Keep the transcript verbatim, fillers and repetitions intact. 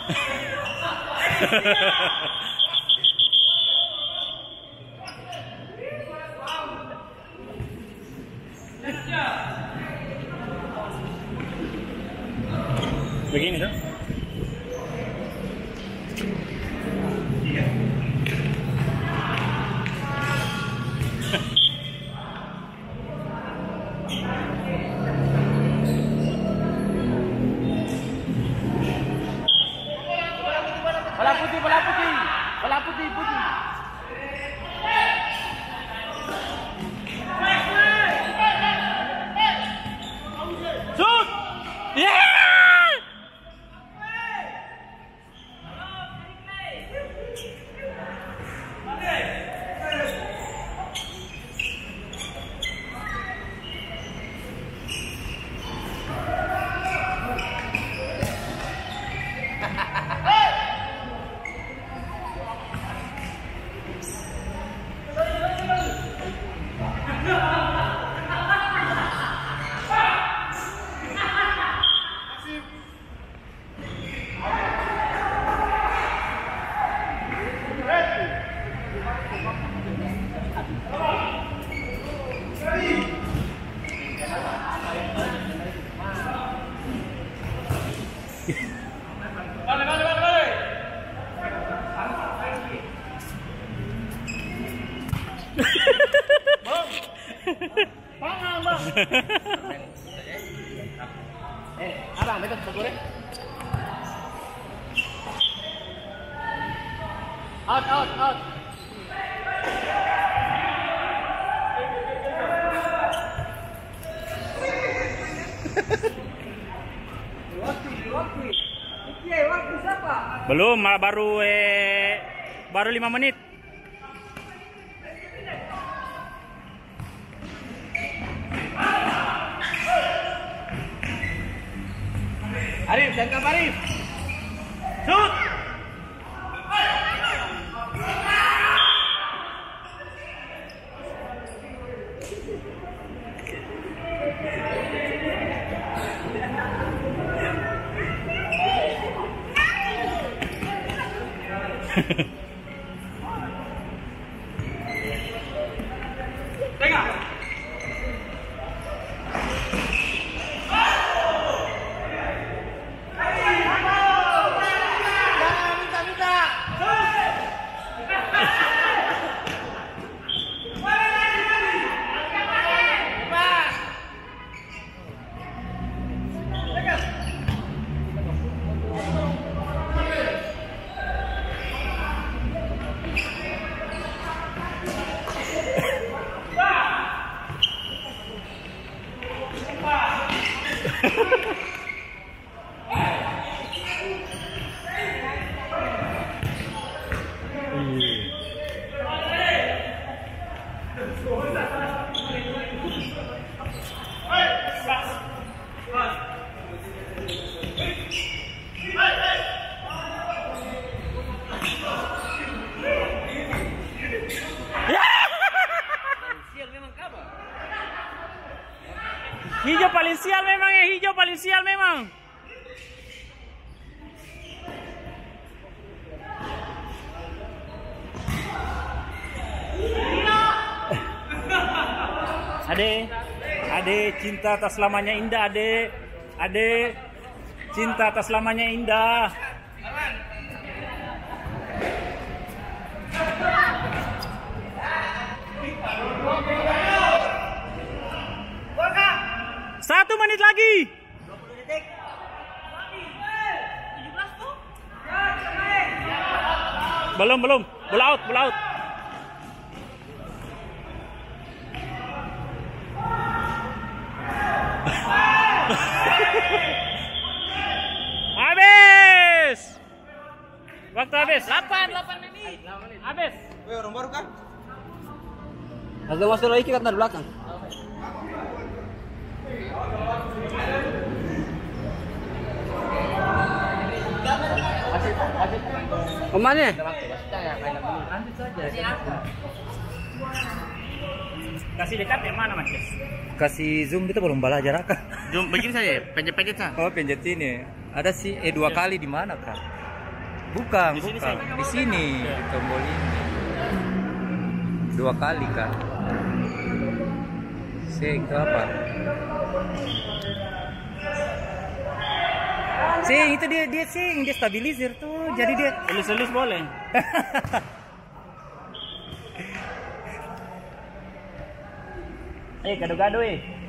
Begini tuh. Bola putih, bola putih, bola putih, putih. Shoot! Yeah! Vale, vale, vale, vale. Bang. Pangan, Bang. Eh, abang, betul betul deh. Out, out, out. Belum, malah baru eh baru lima menit. Arif, tangkap Arif. Shoot. Tengah. Hijau paling sial memang ya, hijau paling sial memang. Ade, ade, cinta tak selamanya indah, ade, ade, cinta tak selamanya indah. Satu menit lagi. Belum, belum. Bola out, bola out. Habis. Waktu habis. delapan, delapan menit. Habis. Weh, orang baru kan? Ada masalah lagi kan dari belakang. Kemana? Kasih dekat yang mana, Mas? Kasih zoom kita belum bala jarak. Zoom begini saja, pencet-pencet saja. Oh, pencet ini. Ada sih eh dua kali di mana, Kak? Bukan, Di sini, bukan. Sing. Di sini, Iya. di tombol ini. Dua kali kan. Sing, itu apa? Sing, itu dia dia sing, dia stabilizer tuh. Jadi dia Elus-elus boleh. Eh, gado-gado eh.